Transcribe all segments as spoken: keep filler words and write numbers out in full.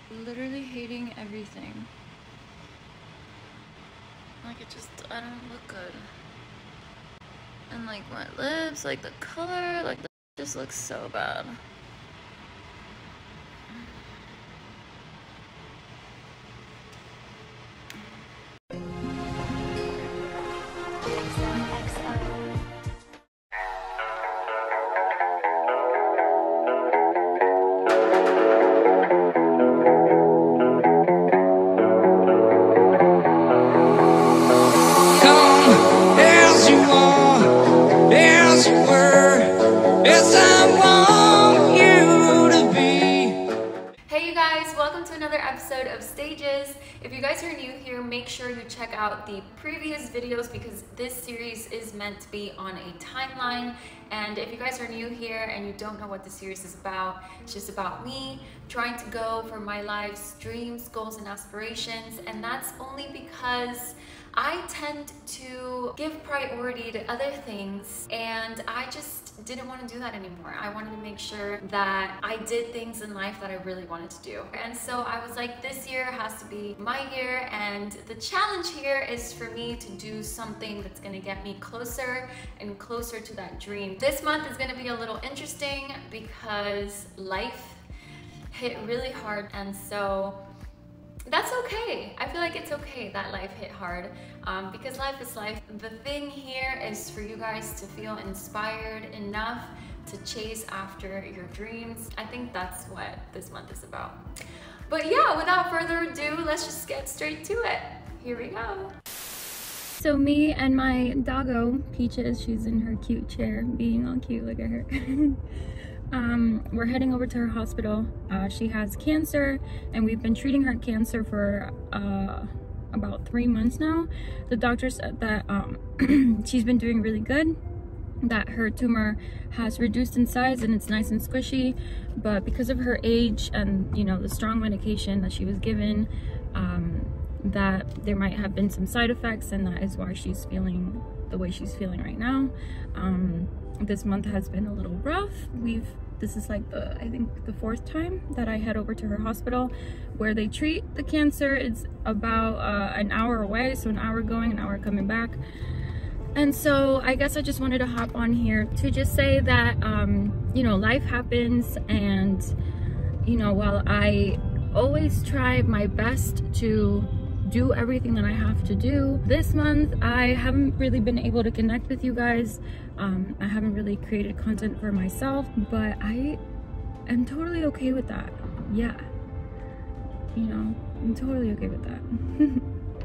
literally hating everything. Like it just, I don't look good. And like my lips, like the color, like that just looks so bad. Of stages. If you guys are new here, make sure you check out the previous videos because this series is meant to be on a timeline. And if you guys are new here and you don't know what the series is about, it's just about me trying to go for my life's dreams, goals, and aspirations. And that's only because I tend to give priority to other things, and I just didn't want to do that anymore. I wanted to make sure that I did things in life that I really wanted to do. And so I was like, this year has to be my year, and the challenge here is for me to do something that's going to get me closer and closer to that dream. This month is going to be a little interesting because life hit really hard, and so that's okay. I feel like it's okay that life hit hard um, because life is life. The thing here is for you guys to feel inspired enough to chase after your dreams. I think that's what this month is about. But yeah, without further ado, let's just get straight to it. Here we go. So me and my doggo, Peaches, she's in her cute chair, being all cute, look at her. Um, we're heading over to her hospital. Uh, she has cancer, and we've been treating her cancer for uh, about three months now. The doctor said that um, she's been doing really good, that her tumor has reduced in size and it's nice and squishy, but because of her age and, you know, the strong medication that she was given, um, that there might have been some side effects, and that is why she's feeling the way she's feeling right now. Um, this month has been a little rough. We've this is like the I think the fourth time that I head over to her hospital where they treat the cancer. It's about uh, an hour away, so an hour going, an hour coming back. And so I guess I just wanted to hop on here to just say that um, you know, life happens, and you know, while I always try my best to do everything that I have to do, this month I haven't really been able to connect with you guys. um, I haven't really created content for myself, but I am totally okay with that. Yeah, you know, I'm totally okay with that.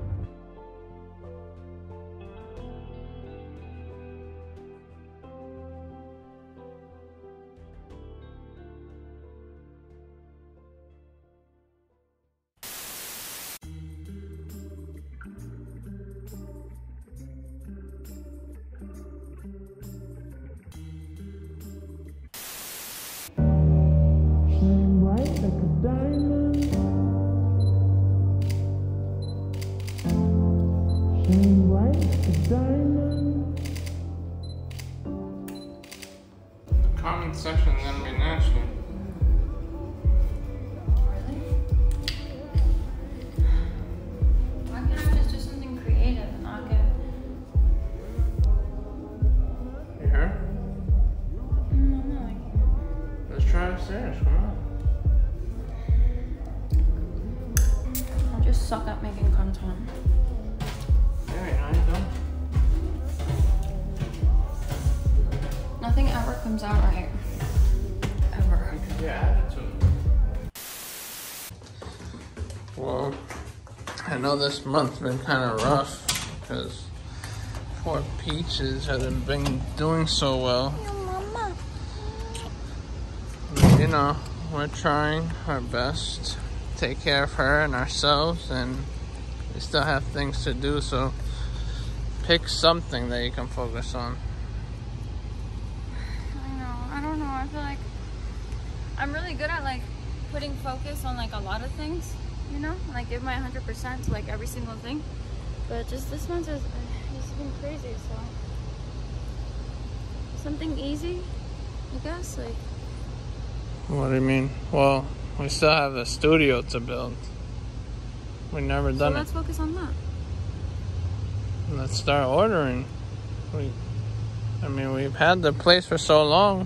The comment section is gonna be nasty. Really? Why can't I just do something creative and not get... You heard? No, I'm not liking it. Let's try upstairs, come on. I'll just suck at making content. There you know, you go. Nothing ever comes out right. Ever. Yeah, attitude. Well, I know this month's been kind of rough because poor Peaches hasn't been doing so well. But, you know, we're trying our best to take care of her and ourselves, and we still have things to do, so pick something that you can focus on. I know, I don't know, I feel like I'm really good at like putting focus on like a lot of things, you know, like give my one hundred percent to like every single thing, but just this month has just been crazy. So something easy, I guess. Like, What do you mean? Well, We still have the studio to build. We've never so done let's it. Let's focus on that. Let's start ordering. We, I mean, we've had the place for so long.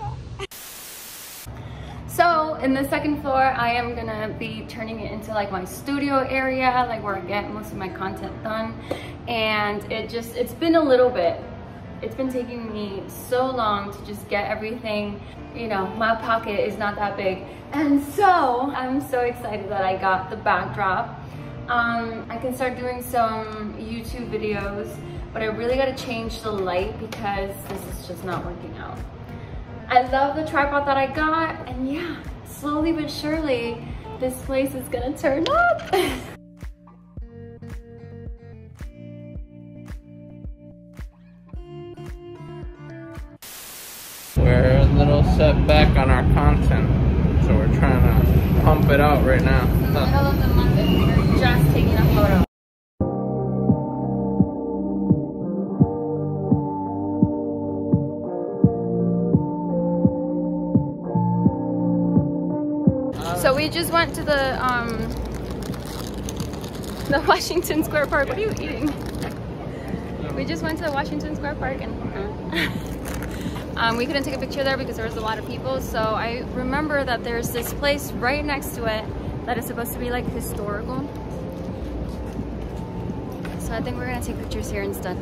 So in the second floor, I am gonna be turning it into like my studio area, like where I get most of my content done. And it just, it's been a little bit. It's been taking me so long to just get everything, you know, my pocket is not that big. And so I'm so excited that I got the backdrop. Um, I can start doing some YouTube videos, but I really gotta change the light because this is just not working out. I love the tripod that I got, and yeah, slowly but surely, this place is gonna turn up. We're a little set back on our content, so we're trying to pump it out right now. In the middle of the month, and we're just taking a photo. So we just went to the um, the Washington Square Park. What are you eating? We just went to the Washington Square Park and um, we couldn't take a picture there because there was a lot of people. So I remember that there's this place right next to it that is supposed to be like historical. So I think we're gonna take pictures here instead.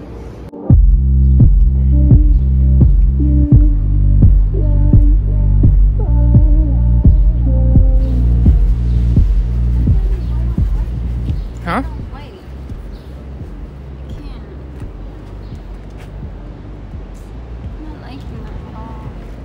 Huh? Wait. I can't. I'm not liking that at all.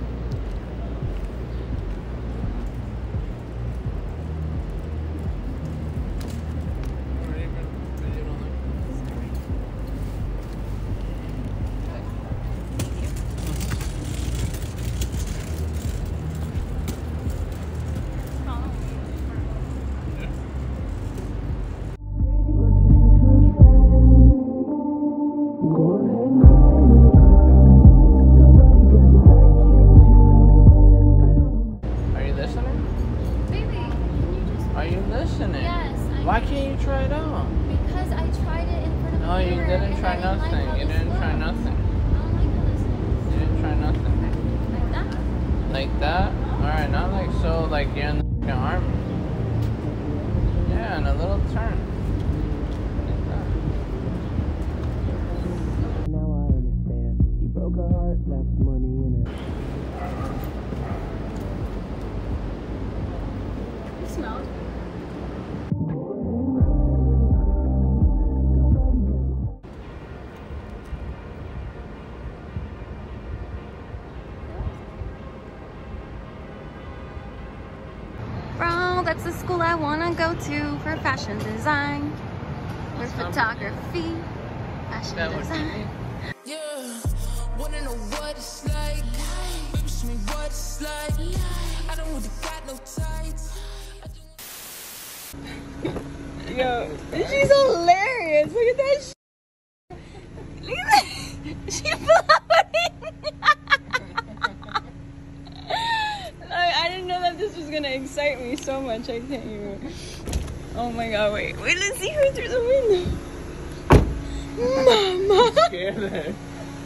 Why can't you try it out? Because I tried it in front of No, the you mirror didn't try and I didn't like nothing. how You this didn't try looked. nothing. I don't like how this looks. You didn't try nothing. Like that? Like that? Alright, not like so, like you're in the f***ing army. Yeah, and a little turn. Like that. Now I understand. He broke her heart, left money in her. It smells. Bro, that's the school I want to go to for fashion design, for photography, fashion That would design. be Yeah, wanna know what it's like. Baby, show me what it's like. I don't really got no tights. Yo, she's hilarious. Look at that shit. Look at that. She's floating. Like, I didn't know that this was gonna excite me so much. I can't even. Oh my god, wait. Wait, let's see her through the window. Mama. scared her.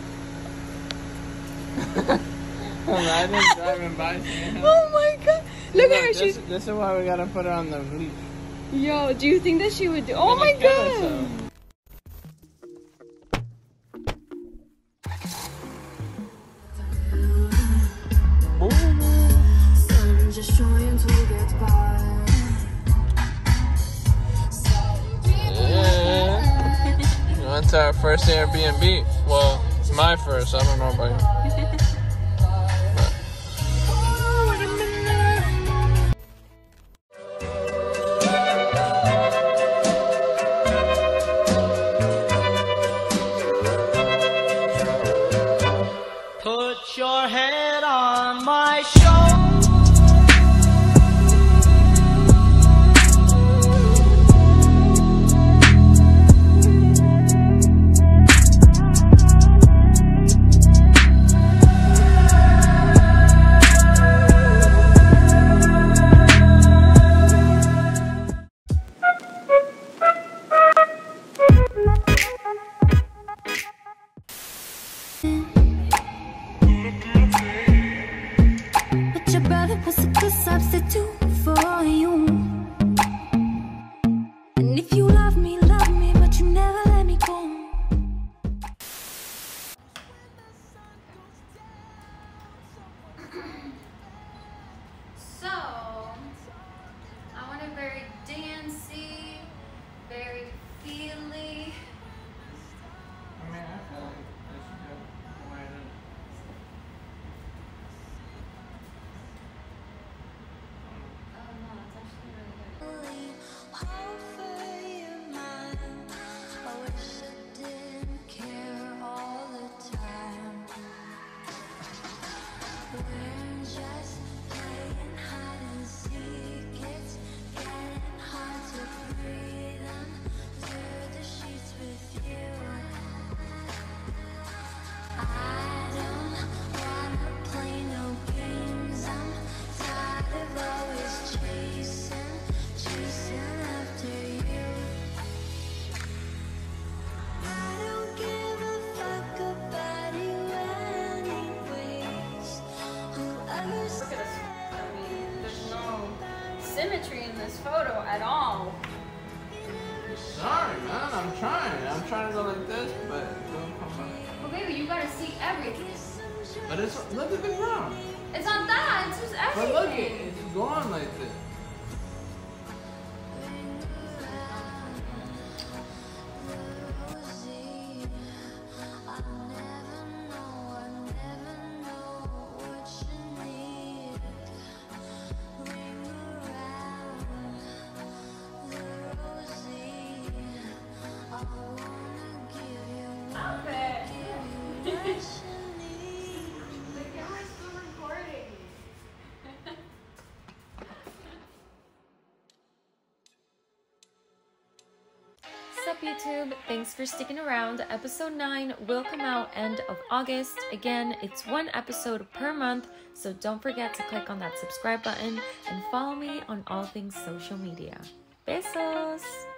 Imagine driving by seeing her. Oh my god. Look at her. This, She's. this is why we gotta put her on the leash. Yo, do you think that she would do? Oh Gonna my kill god. herself. I'm just trying to get by. Yeah. We went to our first Airbnb. Well, my first. I don't know about you. Put your head on my shoulder. best to do for you. And if you love me, love me, but you never let me go. So, I want it very dancey, very feely. I mean, I feel like this is good. Why not? Oh no, it's actually really good. Hope for your mind. I wish I didn't care all the time. We're just playing hide and seek. It's getting hard to breathe under the sheets with you. I don't wanna play no games. I'm tired of always chasing, chasing after you. I don't give a fuck about you anyways. Whoever's Look at us. I mean, there's no symmetry in this photo at all. Sorry, man. I'm trying. I'm trying to go like this, but it don't come up. Well, baby, you gotta see everything. But it's look at the ground. It's not that, it's just But everything. look, it, it's going like this. Stop it. The camera's still recording. Sup YouTube, thanks for sticking around. Episode nine will come out end of August. Again, it's one episode per month, so don't forget to click on that subscribe button and follow me on all things social media. Besos!